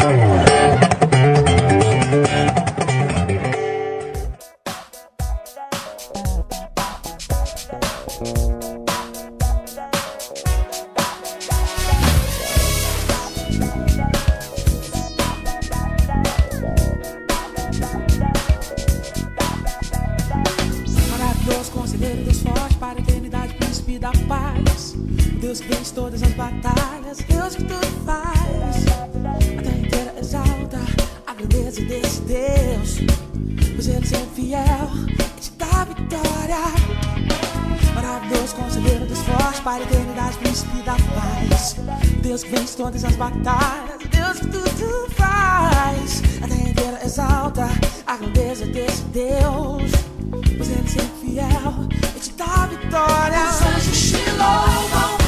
Maravilhoso conselheiro, Deus forte para a eternidade, príncipe da paz. Deus que vence todas as batalhas, Deus que tudo faz. A terra inteira exalta a grandeza desse Deus, pois Ele sempre fiel e te dá vitória. Maravilhoso conselheiro, Deus forte para a eternidade, príncipe da paz. Deus que vence todas as batalhas, Deus que tudo faz. A terra inteira exalta a grandeza desse Deus, pois Ele sempre fiel e te dá vitória. Os anjos te louvam,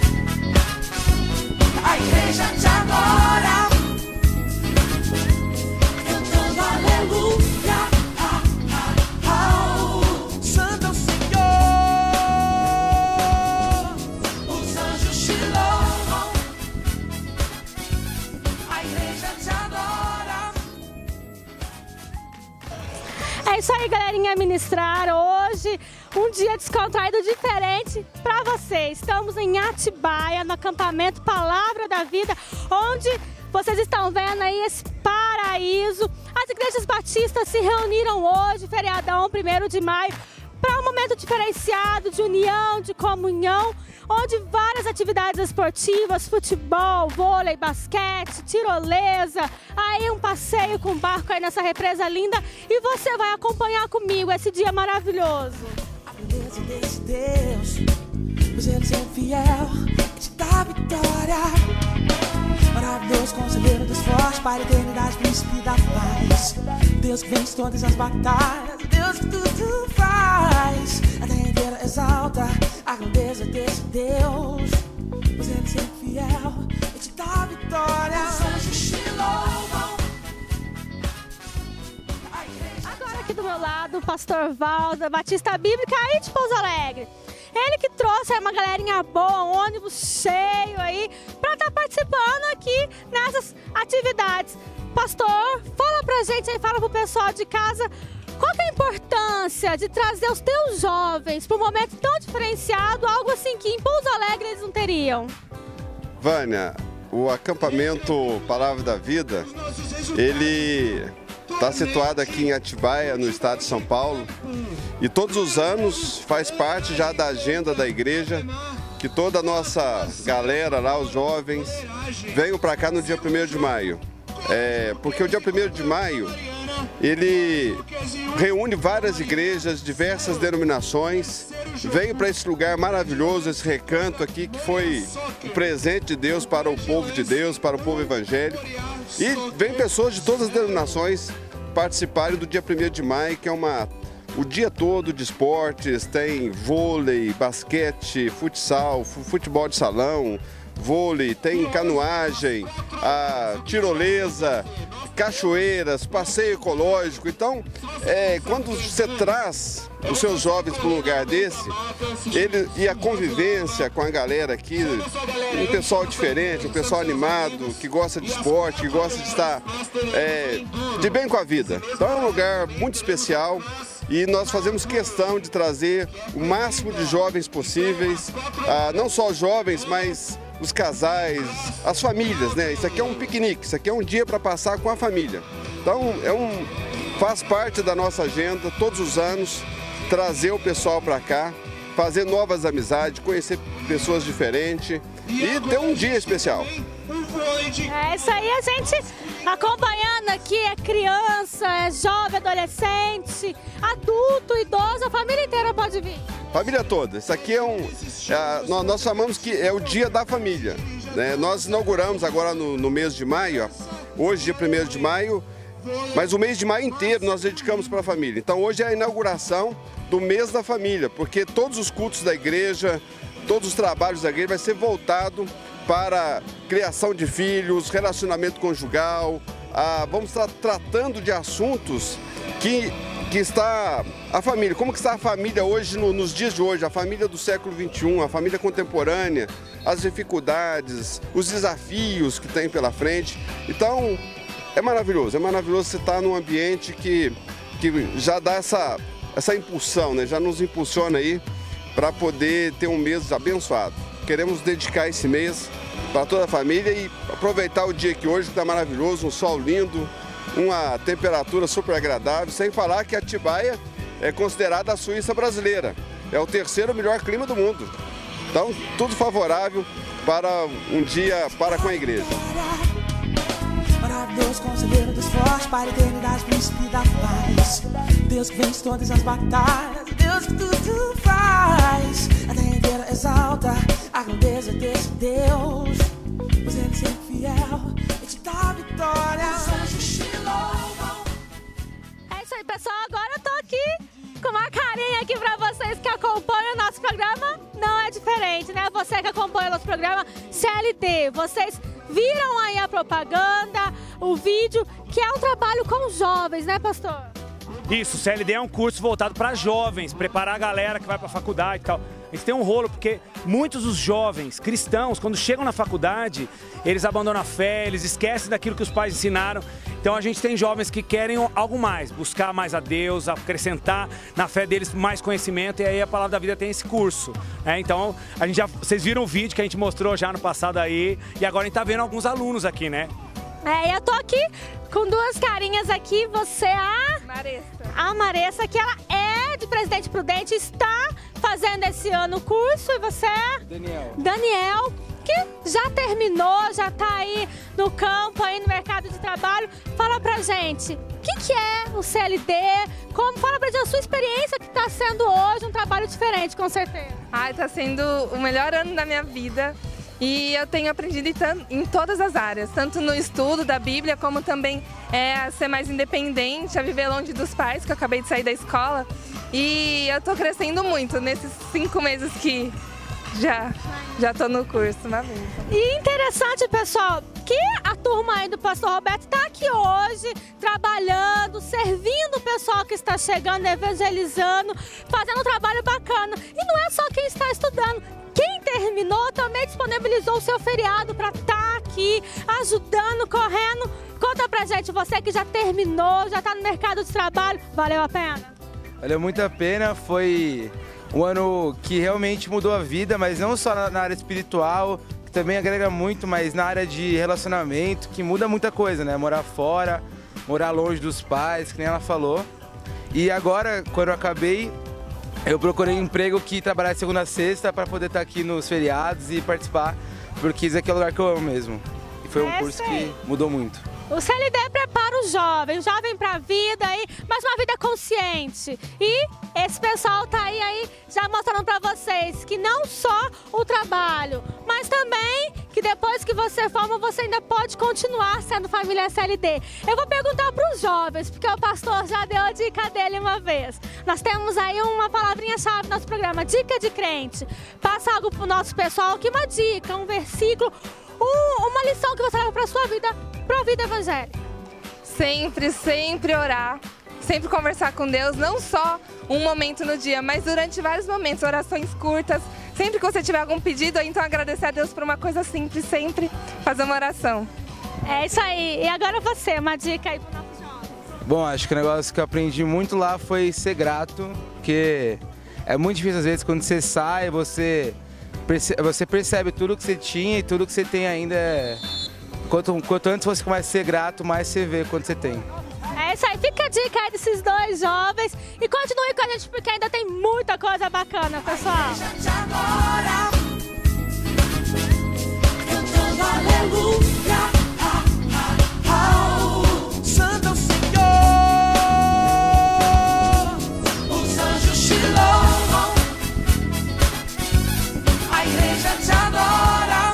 a igreja te adora, cantando aleluia. Santo é o Senhor. Os anjos te louvam, a igreja te adora. É isso aí, galerinha, ministrar hoje um dia descontraído diferente para vocês. Estamos em Atibaia, no acampamento Palavra da Vida, onde vocês estão vendo aí esse paraíso. As igrejas batistas se reuniram hoje, feriadão 1º de maio, para um momento diferenciado de união, de comunhão, onde várias atividades esportivas, futebol, vôlei, basquete, tirolesa, aí um passeio com barco aí nessa represa linda, e você vai acompanhar comigo esse dia maravilhoso. A beleza desse Deus, pois Ele sempre fiel e te dá vitória. Maravilhoso conselheiro, Deus forte para a eternidade, príncipe da paz. Deus que vence todas as batalhas, Deus que tudo faz. A terra inteira exalta a grandeza desse Deus, pois Ele sempre fiel e te dá vitória. Os anjos te louvam. Agora aqui do meu lado, o pastor Valda, Batista Bíblica aí de Pouso Alegre. Ele que trouxe uma galerinha boa, um ônibus cheio aí, para estar participando aqui nessas atividades. Pastor, fala pra gente aí, fala pro pessoal de casa, qual que é a importância de trazer os teus jovens para um momento tão diferenciado, algo assim que em Pouso Alegre eles não teriam? Vânia, o acampamento Palavra da Vida, ele está situado aqui em Atibaia, no estado de São Paulo, e todos os anos faz parte já da agenda da igreja que toda a nossa galera lá, os jovens, venham para cá no dia 1º de maio. Porque o dia 1º de maio, ele reúne várias igrejas, diversas denominações, vem para esse lugar maravilhoso, esse recanto aqui, que foi um presente de Deus para o povo de Deus, para o povo evangélico. E vem pessoas de todas as denominações participarem do dia 1º de maio, que é o dia todo de esportes, tem vôlei, basquete, futsal, futebol de salão, vôlei, tem canoagem, a tirolesa, cachoeiras, passeio ecológico. Então, quando você traz os seus jovens para um lugar desse, e a convivência com a galera aqui, um pessoal diferente, um pessoal animado, que gosta de esporte, que gosta de estar de bem com a vida. Então é um lugar muito especial. E nós fazemos questão de trazer o máximo de jovens possíveis, não só os jovens, mas os casais, as famílias, né? Isso aqui é um piquenique, isso aqui é um dia para passar com a família. Então faz parte da nossa agenda, todos os anos, trazer o pessoal para cá, fazer novas amizades, conhecer pessoas diferentes e ter um dia especial. É isso aí, a gente acompanhando aqui, é criança, é jovem, adolescente, adulto, idoso, a família inteira pode vir. Família toda. Isso aqui nós chamamos que é o dia da família, né? Nós inauguramos agora no mês de maio, hoje dia 1º de maio, mas o mês de maio inteiro nós dedicamos para a família. Então hoje é a inauguração do mês da família, porque todos os cultos da igreja, todos os trabalhos da igreja vai ser voltado para criação de filhos, relacionamento conjugal. Vamos estar tratando de assuntos que que está a família, como que está a família hoje, nos dias de hoje, a família do século XXI, a família contemporânea, as dificuldades, os desafios que tem pela frente. Então, é maravilhoso você estar num ambiente que já dá essa impulsão, né? Já nos impulsiona aí para poder ter um mês abençoado. Queremos dedicar esse mês para toda a família e aproveitar o dia que hoje está maravilhoso, um sol lindo, uma temperatura super agradável, sem falar que Atibaia é considerada a Suíça brasileira. É o terceiro melhor clima do mundo. Então, tudo favorável para um dia para com a igreja. Deus, conselheiro dos fortes, para a eternidade, príncipe da paz. Deus que vence todas as batalhas, Deus que tudo faz. A terra inteira exalta a grandeza desse Deus, pois ele sempre fiel e te dá vitória. Os anjos te louvam. É isso aí, pessoal. Agora eu tô aqui com uma carinha aqui pra vocês que acompanham o nosso programa. Não é diferente, né? Você que acompanha o nosso programa CLD, vocês viram aí a propaganda, o vídeo, que é um trabalho com jovens, né, pastor? Isso, o CLD é um curso voltado para jovens, preparar a galera que vai para a faculdade e tal. A gente tem um rolo porque muitos dos jovens cristãos, quando chegam na faculdade, eles abandonam a fé, eles esquecem daquilo que os pais ensinaram. Então a gente tem jovens que querem algo mais, buscar mais a Deus, acrescentar na fé deles mais conhecimento, e aí a Palavra da Vida tem esse curso. Então vocês viram o vídeo que a gente mostrou já no passado aí, e agora a gente tá vendo alguns alunos aqui, né? Eu tô aqui com duas carinhas aqui, você a Maressa, que ela é de Presidente Prudente, está fazendo esse ano o curso, e você Daniel, que já terminou, já tá aí no campo, aí no mercado de trabalho. Fala pra gente, o que é o CLD? Fala pra gente a sua experiência, que está sendo hoje um trabalho diferente, com certeza. Tá sendo o melhor ano da minha vida. E eu tenho aprendido em todas as áreas, tanto no estudo da Bíblia, como também a ser mais independente, a viver longe dos pais, que eu acabei de sair da escola. E eu tô crescendo muito nesses 5 meses que já tô no curso, uma vez. E interessante, pessoal, que a turma aí do pastor Roberto está aqui hoje, trabalhando, servindo o pessoal que está chegando, evangelizando, fazendo um trabalho bacana. E não é só quem está estudando. Quem terminou também disponibilizou o seu feriado para estar aqui, ajudando, correndo. Conta pra gente, você que já terminou, já está no mercado de trabalho, valeu a pena? Valeu muito a pena, foi um ano que realmente mudou a vida, mas não só na área espiritual, que também agrega muito, mas na área de relacionamento, que muda muita coisa, né? Morar fora, morar longe dos pais, que nem ela falou. E agora, quando eu acabei, eu procurei um emprego que trabalhar de segunda a sexta para poder estar aqui nos feriados e participar, porque isso aqui é o lugar que eu amo mesmo. E foi um curso que mudou muito. O CLD prepara o jovem para a vida, mas uma vida consciente. E esse pessoal tá aí já mostrando para vocês que não só o trabalho, mas também que depois que você forma, você ainda pode continuar sendo família CLD. Eu vou perguntar para os jovens, porque o pastor já deu a dica dele uma vez. Nós temos aí uma palavrinha-chave no nosso programa, dica de crente. Passa algo para o nosso pessoal aqui, uma dica, um versículo, uma lição que você leva para a sua vida, para a vida evangélica. Sempre orar, sempre conversar com Deus, não só um momento no dia, mas durante vários momentos, orações curtas. Sempre que você tiver algum pedido, então agradecer a Deus por uma coisa simples, sempre fazer uma oração. É isso aí. E agora você, uma dica aí para os nossos jovens. Bom, acho que o negócio que eu aprendi muito lá foi ser grato, porque é muito difícil às vezes quando você sai, você percebe tudo que você tinha e tudo que você tem ainda. Quanto antes você começa a ser grato, mais você vê quanto você tem. É isso aí, fica a dica aí desses dois jovens e continue com a gente porque ainda tem muita coisa bacana, pessoal. Santo Senhor, os anjos te louvam, a igreja te adora,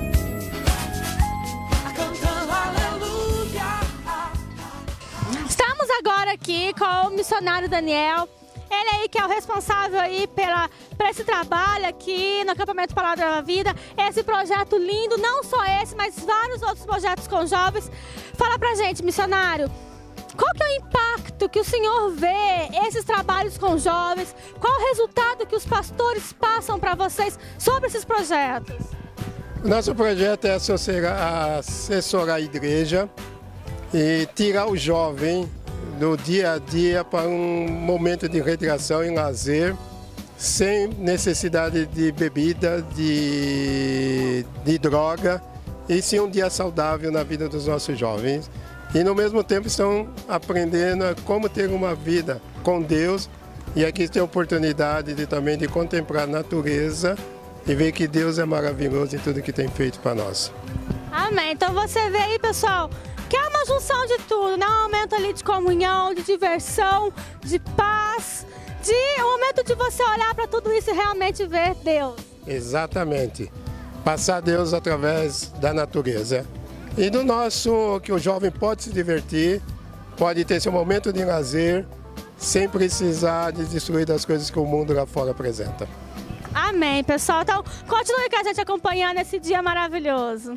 cantando aleluia. Estamos agora aqui com o missionário Daniel. Ele aí que é o responsável aí por esse trabalho aqui no Acampamento Palavra da Vida. Esse projeto lindo, não só esse, mas vários outros projetos com jovens. Fala pra gente, missionário, qual que é o impacto que o senhor vê esses trabalhos com jovens? Qual o resultado que os pastores passam para vocês sobre esses projetos? Nosso projeto é assessorar a igreja e tirar o jovem do dia a dia para um momento de recreação e lazer, sem necessidade de bebida, de droga, e sim um dia saudável na vida dos nossos jovens. E no mesmo tempo estão aprendendo como ter uma vida com Deus, e aqui tem a oportunidade também de contemplar a natureza e ver que Deus é maravilhoso em tudo que tem feito para nós. Amém. Então você vê aí, pessoal, que é uma junção de tudo, né? Um momento ali de comunhão, de diversão, de paz, de um momento de você olhar para tudo isso e realmente ver Deus. Exatamente. Passar Deus através da natureza. E do nosso, que o jovem pode se divertir, pode ter seu momento de lazer, sem precisar de destruir das coisas que o mundo lá fora apresenta. Amém, pessoal. Então, continue com a gente acompanhando esse dia maravilhoso.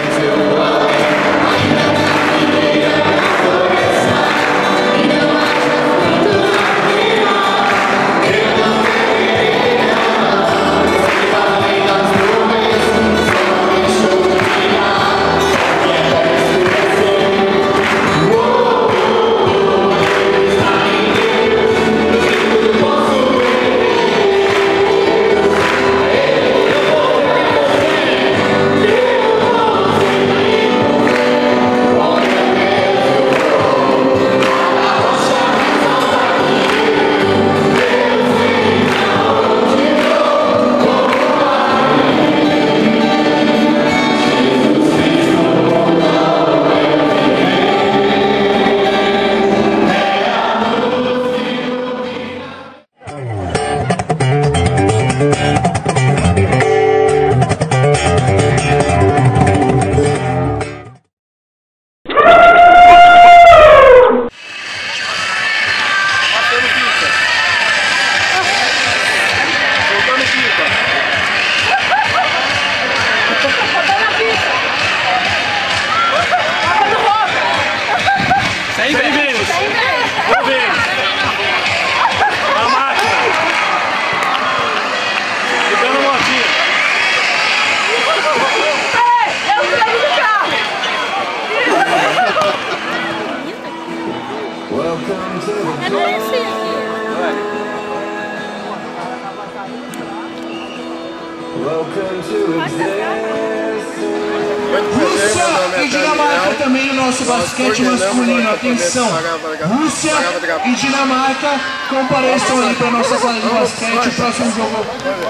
Rússia e Dinamarca também o nosso basquete masculino. Atenção, Rússia e Dinamarca compareçam aí para a nossa sala de basquete. O próximo jogo.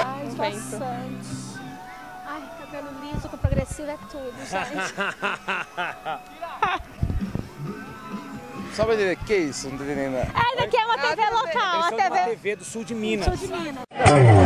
Ai, cabelo liso com progressivo é tudo, gente. Só pra entender, que isso? Não tô entendendo nada. Essa aqui é uma TV local, Eles a são de uma TV... TV do sul de Minas. Sul de Minas.